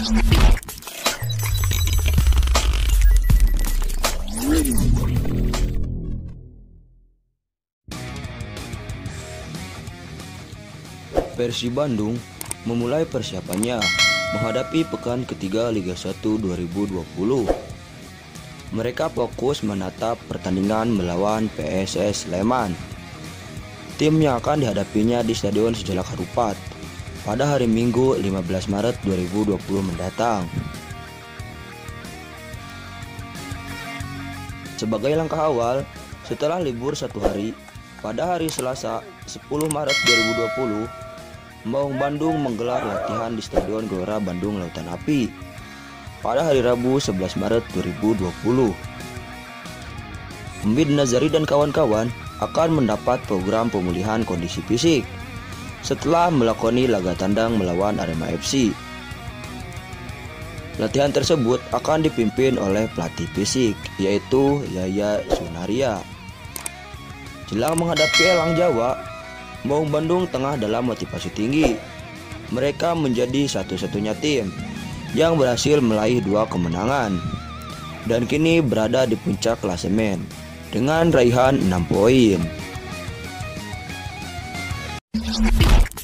Persib Bandung memulai persiapannya menghadapi pekan ketiga Liga 1 2020. Mereka fokus menatap pertandingan melawan PSS Sleman. Tim yang akan dihadapinya di Stadion Sijalak Harupat pada hari Minggu 15 Maret 2020 mendatang. Sebagai langkah awal, setelah libur satu hari, pada hari Selasa 10 Maret 2020, Maung Bandung menggelar latihan di Stadion Gelora Bandung Lautan Api pada hari Rabu 11 Maret 2020. Hamid Nazari dan kawan-kawan akan mendapat program pemulihan kondisi fisik setelah melakoni laga tandang melawan Arema FC. Latihan tersebut akan dipimpin oleh pelatih fisik yaitu Yaya Sunaria. Jelang menghadapi Elang Jawa, Maung Bandung tengah dalam motivasi tinggi. Mereka menjadi satu-satunya tim yang berhasil meraih 2 kemenangan dan kini berada di puncak klasemen dengan raihan 6 poin.